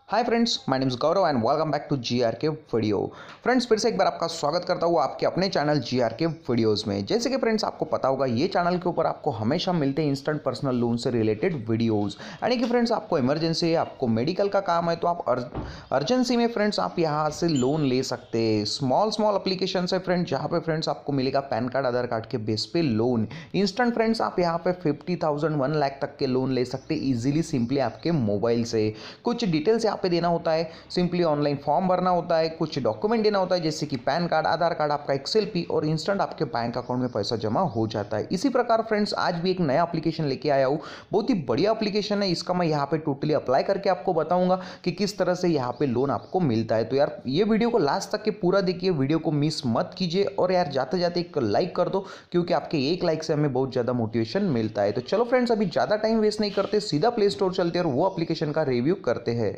Hi friends, my name is Gaurav and welcome back to GRK video. Friends, फिर से एक बार आपका स्वागत करता हूँ आपके अपने चैनल जीआरके वीडियोस में। जैसे कि फ्रेंड्स आपको पता होगा, ये चैनल के ऊपर आपको हमेशा मिलते हैं इंस्टेंट पर्सनल लोन से रिलेटेड वीडियोस। यानी कि फ्रेंड्स आपको इमरजेंसी है, आपको मेडिकल का काम है, तो आप अर्जेंसी में फ्रेंड्स आप यहाँ से लोन ले सकते हैं। स्मॉल एप्लीकेशन है फ्रेंड्स, जहाँ पे फ्रेंड्स आपको मिलेगा पैन कार्ड आधार कार्ड के बेस पे लोन इंस्टेंट। फ्रेंड्स आप यहाँ पे 50,000 1 लाख तक के लोन ले सकते इजीली सिंपली आपके मोबाइल से। कुछ डिटेल्स पे देना होता है, सिंपली ऑनलाइन फॉर्म भरना होता है, कुछ डॉक्यूमेंट देना होता है जैसे कि पैन कार्ड, आधार कार्ड, आपका एक सेल्फी, और इंस्टेंट आपके बैंक अकाउंट में पैसा जमा हो जाता है। इसी प्रकार फ्रेंड्स आज भी एक नया एप्लीकेशन लेके आया हूँ, बहुत ही बढ़िया एप्लीकेशन है। इसका मैं यहाँ पे टोटली अप्लाई करके आपको बताऊंगा कि किस तरह से यहाँ पे लोन आपको मिलता है। तो यार ये वीडियो को लास्ट तक के पूरा देखिए, वीडियो को मिस मत कीजिए, और यार जाते जाते एक लाइक कर दो, क्योंकि आपके एक लाइक से हमें बहुत ज़्यादा मोटिवेशन मिलता है। तो चलो फ्रेंड्स, अभी ज़्यादा टाइम वेस्ट नहीं करते, सीधा प्ले स्टोर चलते हैं और वो एप्लीकेशन का रिव्यू करते हैं।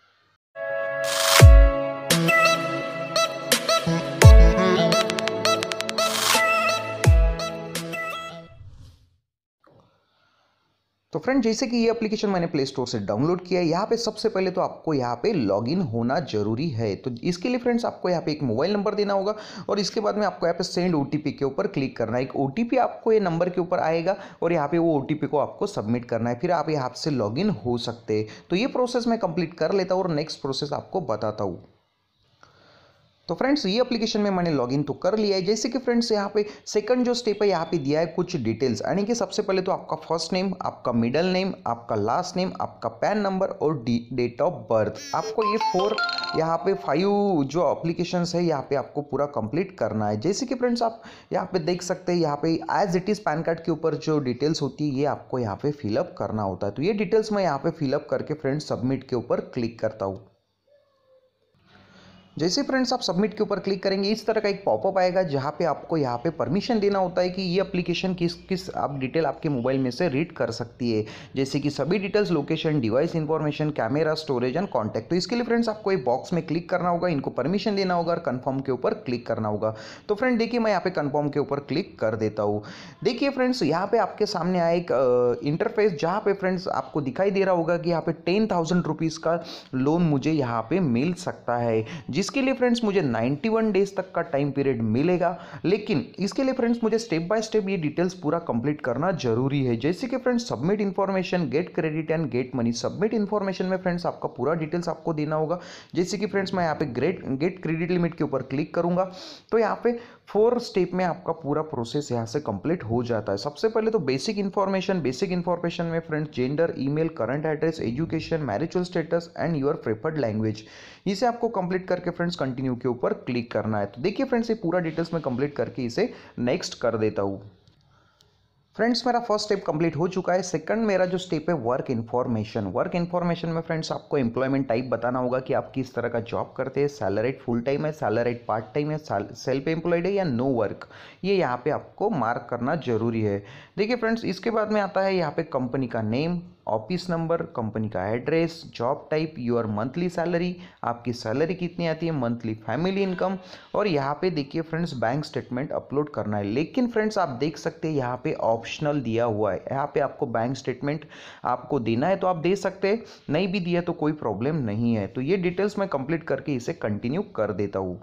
तो फ्रेंड, जैसे कि ये एप्लीकेशन मैंने प्ले स्टोर से डाउनलोड किया है, यहाँ पे सबसे पहले तो आपको यहाँ पे लॉगिन होना जरूरी है। तो इसके लिए फ्रेंड्स आपको यहाँ पे एक मोबाइल नंबर देना होगा, और इसके बाद में आपको यहाँ पे सेंड ओटीपी के ऊपर क्लिक करना है। एक ओटीपी आपको ये नंबर के ऊपर आएगा, और यहाँ पे वो ओटीपी को आपको सबमिट करना है, फिर आप यहाँ से लॉगिन हो सकते हैं। तो ये प्रोसेस मैं कंप्लीट कर लेता हूँ और नेक्स्ट प्रोसेस आपको बताता हूँ। तो फ्रेंड्स, ये एप्लीकेशन में मैंने लॉगिन तो कर लिया है। जैसे कि फ्रेंड्स यहाँ पे सेकंड जो स्टेप है, यहाँ पे दिया है कुछ डिटेल्स, यानी कि सबसे पहले तो आपका फर्स्ट नेम, आपका मिडिल नेम, आपका लास्ट नेम, आपका पैन नंबर और डेट ऑफ बर्थ। आपको ये 4 यहाँ पे 5 जो एप्लीकेशंस है यहाँ पे आपको पूरा कंप्लीट करना है। जैसे कि फ्रेंड्स आप यहाँ पे देख सकते हैं, यहाँ पे as it is PAN card के ऊपर जो डिटेल्स होती है ये आपको यहाँ पे फिलअप करना होता है। तो ये डिटेल्स मैं यहाँ पे फिलअप करके फ्रेंड्स सबमिट के ऊपर क्लिक करता हूँ। जैसे फ्रेंड्स आप सबमिट के ऊपर क्लिक करेंगे, इस तरह का एक पॉपअप आएगा, जहाँ पे आपको यहाँ पे परमिशन देना होता है कि ये एप्लीकेशन किस किस आप डिटेल आपके मोबाइल में से रीड कर सकती है। जैसे कि सभी details, location, device information, camera, storage and contact. तो इसके लिए फ्रेंड्स आपको एक बॉक्स में क्लिक करना होगा, इनको परमिशन देना होगा और कन्फर्म के ऊपर क्लिक करना होगा। तो फ्रेंड देखिए, मैं यहाँ पे कन्फर्म के ऊपर क्लिक कर देता हूँ। देखिए फ्रेंड्स, यहाँ पे आपके सामने आया एक इंटरफेस, जहाँ पे फ्रेंड्स आपको दिखाई दे रहा होगा कि यहाँ पे 10,000 रुपीज़ का लोन मुझे यहाँ पे मिल सकता है, जिसके लिए फ्रेंड्स मुझे 91 डेज तक का टाइम पीरियड मिलेगा। लेकिन इसके लिए फ्रेंड्स मुझे स्टेप बाय स्टेप ये डिटेल्स पूरा कंप्लीट करना जरूरी है। जैसे कि friends submit information, get credit and get money. Submit information में फ्रेंड्स आपका पूरा डिटेल्स आपको देना होगा। जैसे कि फ्रेंड्स मैं यहाँ पे गेट क्रेडिट लिमिट के ऊपर क्लिक करूंगा, तो यहाँ पे 4 स्टेप में आपका पूरा प्रोसेस यहाँ से कंप्लीट हो जाता है। सबसे पहले तो बेसिक इन्फॉर्मेशन में friends gender, email, current address, education, marital status and your preferred language, इसे आपको कंप्लीट करके फ्रेंड्स कंटिन्यू के ऊपर क्लिक करना है। तो देखिए फ्रेंड्स, ये पूरा डिटेल्स में कंप्लीट करके इसे नेक्स्ट कर देता हूँ। फ्रेंड्स मेरा फर्स्ट स्टेप कंप्लीट हो चुका है। सेकंड मेरा जो स्टेप है वर्क इन्फॉर्मेशन में फ्रेंड्स आपको एम्प्लॉयमेंट टाइप बताना होगा कि आप किस तरह का जॉब करते हैं, सैलरीड फुल टाइम है, सैलरीड पार्ट टाइम है, सेल्फ एम्प्लॉयड है या नो वर्क, ये यहाँ पे आपको मार्क करना जरूरी है। देखिए फ्रेंड्स, इसके बाद में आता है यहाँ पे कंपनी का नेम, ऑफिस नंबर, कंपनी का address, job type, your monthly salary, आपकी सैलरी कितनी आती है, मंथली फैमिली इनकम, और यहाँ पे देखिए फ्रेंड्स बैंक स्टेटमेंट अपलोड करना है। लेकिन फ्रेंड्स आप देख सकते हैं यहाँ पे ऑप्शनल दिया हुआ है, यहाँ पे आपको बैंक स्टेटमेंट आपको देना है तो आप दे सकते हैं, नहीं भी दिया तो कोई प्रॉब्लम नहीं है। तो ये डिटेल्स मैं कंप्लीट करके इसे कंटिन्यू कर देता हूँ।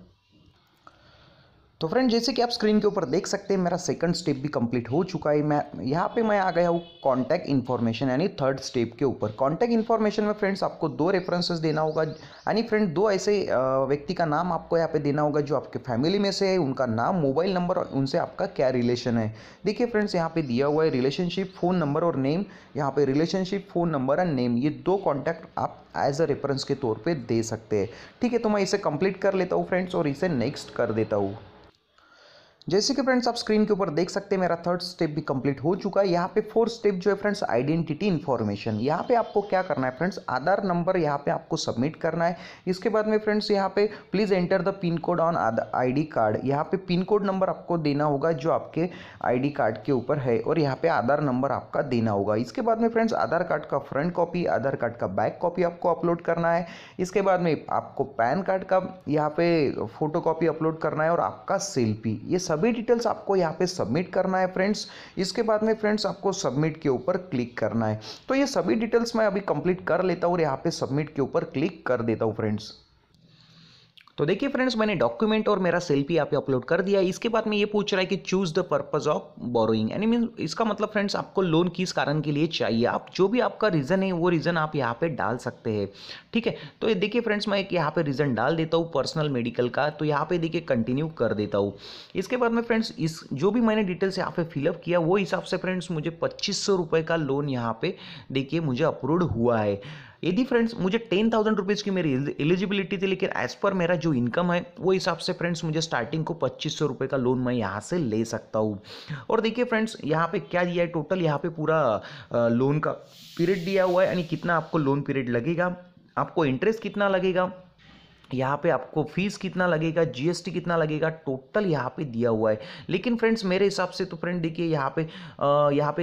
तो फ्रेंड जैसे कि आप स्क्रीन के ऊपर देख सकते हैं, मेरा सेकंड स्टेप भी कंप्लीट हो चुका है। मैं आ गया हूँ कॉन्टैक्ट इन्फॉर्मेशन यानी थर्ड स्टेप के ऊपर। कॉन्टैक्ट इन्फॉर्मेशन में फ्रेंड्स आपको 2 रेफरेंसेस देना होगा, यानी फ्रेंड 2 ऐसे व्यक्ति का नाम आपको यहाँ पे देना होगा जो आपके फैमिली में से है, उनका नाम, मोबाइल नंबर और उनसे आपका क्या रिलेशन है। देखिए फ्रेंड्स यहाँ पे दिया हुआ है रिलेशनशिप, फ़ोन नंबर और नेम। यहाँ पे relationship, phone number and name, ये 2 कॉन्टैक्ट आप एज अ रेफरेंस के तौर पर दे सकते हैं। ठीक है, तो मैं इसे कंप्लीट कर लेता हूँ फ्रेंड्स और इसे नेक्स्ट कर देता हूँ। जैसे कि फ्रेंड्स आप स्क्रीन के ऊपर देख सकते हैं, मेरा थर्ड स्टेप भी कंप्लीट हो चुका है। यहाँ पे 4th स्टेप जो है फ्रेंड्स आइडेंटिटी इन्फॉर्मेशन। यहाँ पे आपको क्या करना है फ्रेंड्स, आधार नंबर यहाँ पे आपको सबमिट करना है। इसके बाद में फ्रेंड्स यहाँ पे please enter the pin code on ID card. यहाँ पे पिन कोड नंबर आपको देना होगा जो आपके आईडी कार्ड के ऊपर है, और यहाँ पे आधार नंबर आपका देना होगा। इसके बाद में फ्रेंड्स आधार कार्ड का फ्रंट कॉपी, आधार कार्ड का बैक कॉपी आपको अपलोड करना है। इसके बाद में आपको पैन कार्ड का यहाँ पे फोटो कॉपी अपलोड करना है और आपका सेल्फी, ये सब सभी डिटेल्स आपको यहाँ पे सबमिट करना है फ्रेंड्स। इसके बाद में फ्रेंड्स आपको सबमिट के ऊपर क्लिक करना है। तो ये सभी डिटेल्स मैं अभी कंप्लीट कर लेता हूँ और यहाँ पे सबमिट के ऊपर क्लिक कर देता हूँ फ्रेंड्स। तो देखिए फ्रेंड्स, मैंने डॉक्यूमेंट और मेरा सेल्फी यहाँ पे अपलोड कर दिया। इसके बाद में ये पूछ रहा है कि choose the purpose of borrowing, यानी मीन इसका मतलब फ्रेंड्स आपको लोन किस कारण के लिए चाहिए, आप जो भी आपका रीज़न है वो रीज़न आप यहाँ पे डाल सकते हैं। ठीक है, तो ये देखिए फ्रेंड्स, मैं एक यहाँ पे रीज़न डाल देता हूँ पर्सनल मेडिकल का। तो यहाँ पे देखिए कंटिन्यू कर देता हूँ। इसके बाद में फ्रेंड्स इस जो भी मैंने डिटेल्स यहाँ पे फिलअप किया वो हिसाब से फ्रेंड्स मुझे 2500 रुपये का लोन यहाँ पे देखिए मुझे अप्रूव्ड हुआ है। यदि फ्रेंड्स मुझे 10,000 रुपीज़ की मेरी एलिजिबिलिटी थी, लेकिन एज पर मेरा जो इनकम है वो हिसाब से फ्रेंड्स मुझे स्टार्टिंग को 2500 रुपये का लोन मैं यहाँ से ले सकता हूँ। और देखिए फ्रेंड्स यहाँ पे क्या दिया है, टोटल यहाँ पे पूरा लोन का पीरियड दिया हुआ है, यानी कितना आपको लोन पीरियड लगेगा, आपको इंटरेस्ट कितना लगेगा, यहाँ पे आपको फीस कितना लगेगा, जीएसटी कितना लगेगा, टोटल यहाँ पे दिया हुआ है। लेकिन फ्रेंड्स मेरे हिसाब से तो फ्रेंड देखिए यहाँ पे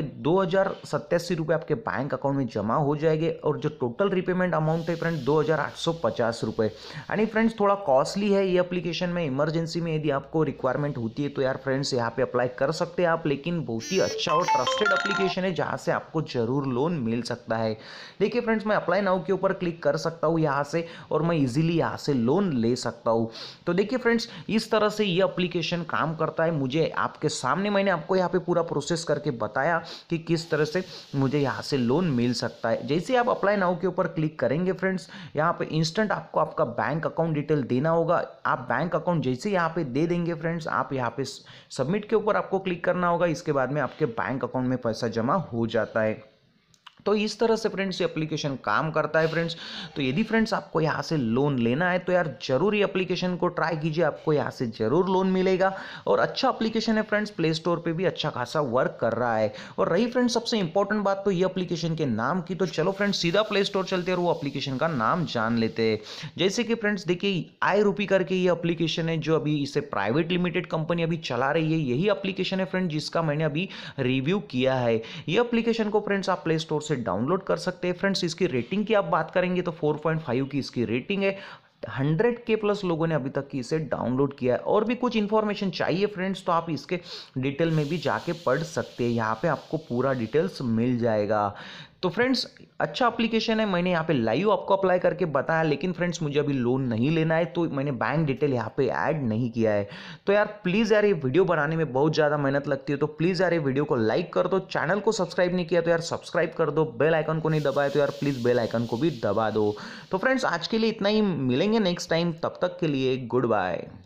2087 रुपये आपके बैंक अकाउंट में जमा हो जाएंगे और जो टोटल रिपेमेंट अमाउंट है फ्रेंड 2850 रुपये। यानी फ्रेंड्स थोड़ा कॉस्टली है ये एप्लीकेशन में। इमरजेंसी में यदि आपको रिक्वायरमेंट होती है तो यार फ्रेंड्स यहाँ पे अप्लाई कर सकते हैं आप, लेकिन बहुत ही अच्छा और ट्रस्टेड एप्लीकेशन है जहाँ से आपको जरूर लोन मिल सकता है। देखिए फ्रेंड्स, मैं अप्लाई नाउ के ऊपर क्लिक कर सकता हूँ यहाँ से और मैं इजीली यहाँ से लोन ले सकता हूँ। तो देखिए फ्रेंड्स, इस तरह से ये एप्लीकेशन काम करता है। मुझे आपके सामने मैंने आपको यहाँ पे पूरा प्रोसेस करके बताया कि किस तरह से मुझे यहाँ से लोन मिल सकता है। जैसे आप अप्लाई नाउ के ऊपर क्लिक करेंगे फ्रेंड्स, यहाँ पे इंस्टेंट आपको आपका बैंक अकाउंट डिटेल देना होगा। आप बैंक अकाउंट जैसे यहाँ पे दे देंगे फ्रेंड्स, आप यहाँ पे सबमिट के ऊपर आपको क्लिक करना होगा। इसके बाद में आपके बैंक अकाउंट में पैसा जमा हो जाता है। तो इस तरह से फ्रेंड्स ये एप्लीकेशन काम करता है फ्रेंड्स। तो यदि फ्रेंड्स आपको यहाँ से लोन लेना है तो यार जरूर ये एप्लीकेशन को ट्राई कीजिए, आपको यहाँ से जरूर लोन मिलेगा। और अच्छा एप्लीकेशन है फ्रेंड्स, प्ले स्टोर पे भी अच्छा खासा वर्क कर रहा है। और रही फ्रेंड्स सबसे इंपॉर्टेंट बात तो ये एप्लीकेशन के नाम की, तो चलो फ्रेंड्स सीधा प्ले स्टोर चलते हैं और वो एप्लीकेशन का नाम जान लेते हैं। जैसे कि फ्रेंड्स देखिए iRupee करके ये एप्लीकेशन है जो अभी इसे प्राइवेट लिमिटेड कंपनी अभी चला रही है। यही एप्लीकेशन है फ्रेंड्स जिसका मैंने अभी रिव्यू किया है। ये एप्लीकेशन को फ्रेंड्स आप प्ले स्टोर से डाउनलोड कर सकते हैं। फ्रेंड्स इसकी रेटिंग की आप बात करेंगे तो 4.5 की इसकी रेटिंग है। 100K प्लस लोगों ने अभी तक की इसे डाउनलोड किया है। और भी कुछ इन्फॉर्मेशन चाहिए फ्रेंड्स तो आप इसके डिटेल में भी जाके पढ़ सकते हैं, यहाँ पे आपको पूरा डिटेल्स मिल जाएगा। तो फ्रेंड्स अच्छा एप्लीकेशन है, मैंने यहाँ पे लाइव आपको अप्लाई करके बताया। लेकिन फ्रेंड्स मुझे अभी लोन नहीं लेना है तो मैंने बैंक डिटेल यहाँ पे ऐड नहीं किया है। तो यार प्लीज़ यार ये वीडियो बनाने में बहुत ज़्यादा मेहनत लगती है, तो प्लीज़ यार ये वीडियो को लाइक कर दो। चैनल को सब्सक्राइब नहीं किया तो यार सब्सक्राइब कर दो। बेल आइकन को नहीं दबाया तो यार प्लीज़ बेल आइकन को भी दबा दो। तो फ्रेंड्स आज के लिए इतना ही, मिलेंगे नेक्स्ट टाइम, तब तक के लिए गुड बाय।